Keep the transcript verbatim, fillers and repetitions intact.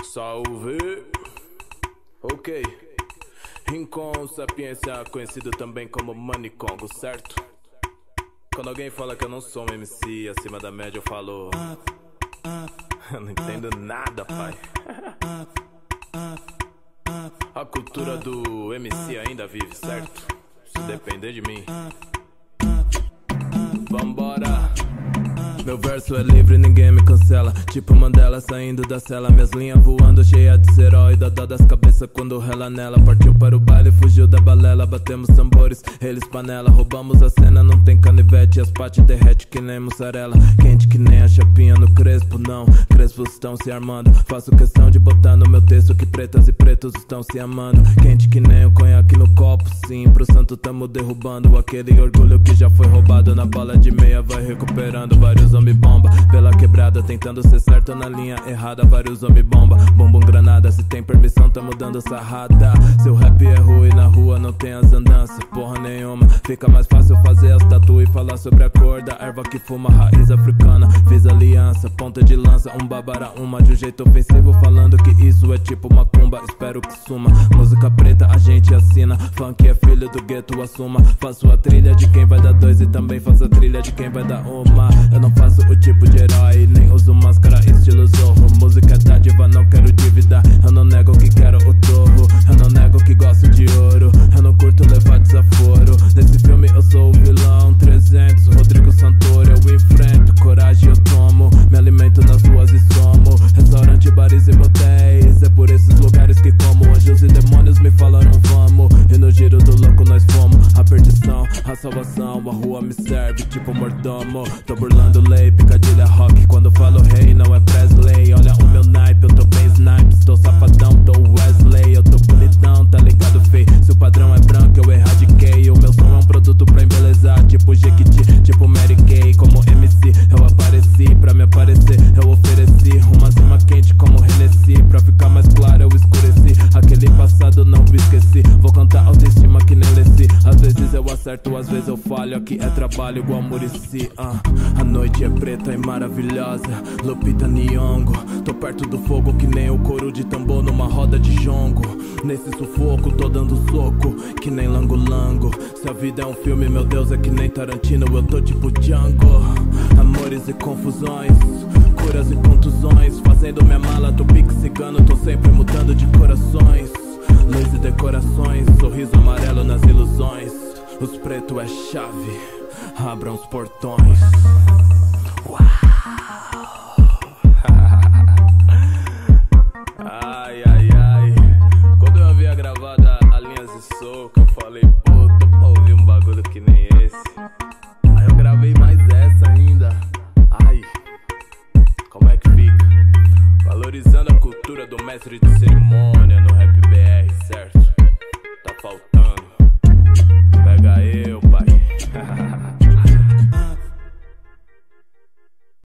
Salve! Ok. Rincon Sapiência, conhecido também como Manicongo, certo? Quando alguém fala que eu não sou um M C acima da média, eu falo... Eu não entendo nada, pai. A cultura do M C ainda vive, certo? Se depender de mim. Vambora! Meu verso é livre, ninguém me cancela. Tipo Mandela saindo da cela. Minhas linhas voando, cheia de herói. Dada das cabeças quando rela nela. Partiu para o baile, fugiu da balela. Batemos tambores, eles panela. Roubamos a cena, não tem canivete. As pates derrete que nem mussarela. Quente que nem a chapinha no crespo, não. Crespos estão se armando. Faço questão de botar no meu texto que pretas e pretos estão se amando. Quente que nem o conhaque no copo, sim. Pro santo tamo derrubando aquele orgulho que já foi roubado. Na bola de meia vai recuperando. Vários homem bomba pela quebrada, tentando ser certo na linha errada. Vários homem bomba, bumbum granada. Se tem permissão, tamo dando sarrada. Seu rap é ruim, na rua não tem as andanças, porra nenhuma. Fica mais fácil fazer as tatu e falar sobre a cor da erva que fuma, raiz africana. Fiz aliança, ponta de lança, um babara uma de um jeito ofensivo, falando que isso é tipo macumba. Espero que suma. Música preta a gente assina, funk é filho do gueto, assuma. Faço a trilha de quem vai dar dois e também faço a trilha de quem vai dar uma. Eu não faço o tipo de herói, nem uso máscara estilo Zorro. Música é dádiva, não quero dívida. Eu não nego que quero o torro. Eu não nego que gosto de ouro. Eu não curto levar desaforo. Nesse filme eu sou o vilão trezentos, Rodrigo Santoro eu enfrento. Coragem eu tomo, me alimento nas ruas e somo. Restaurante, bares e motéis, é por esses lugares que como. Anjos e demônios me falaram vamos, e no giro do louco nós fomos. A perdição, a salvação, a rua me serve tipo mordomo. Tô burlando lei, picadilha rock. Quando falo rei, não é Presley. Olha o meu naipe, eu tô bem snipe. Tô safadão, tô Wesley. Eu tô bonitão, tá ligado, fei? Se o padrão é branco, eu erradiquei. O meu som é um produto pra embelezar, tipo Jequiti, tipo Mary Kay. Como M C, eu apareci, pra me aparecer eu ofereci uma cima quente como Hennessy. Pra ficar mais claro, eu escureci aquele passado, não me esqueci. Vou cantar autoestima que nem Lessi. Às vezes eu acerto, às vezes eu falho. Aqui é trabalho igual Muricy. uh. A noite é preta e maravilhosa, Lupita Nyong'o. Tô perto do fogo que nem o couro de tambor numa roda de jongo. Nesse sufoco tô dando soco que nem lango-lango. Se a vida é um filme, meu Deus, é que nem Tarantino. Eu tô tipo Django. Amores e confusões, curas e contusões. Fazendo minha mala, tô pique cigano. Tô sempre mudando de corações. Luz e decorações, sorriso amarelo nas ilusões. Os pretos é chave, abram os portões. Uau. Ai, ai, ai. Quando eu havia gravado a Linhas de Soco, eu falei, pô, tô pra ouvir um bagulho que nem esse. Aí eu gravei mais essa ainda. Ai, como é que fica? Valorizando a cultura do mestre de cerimônia no rap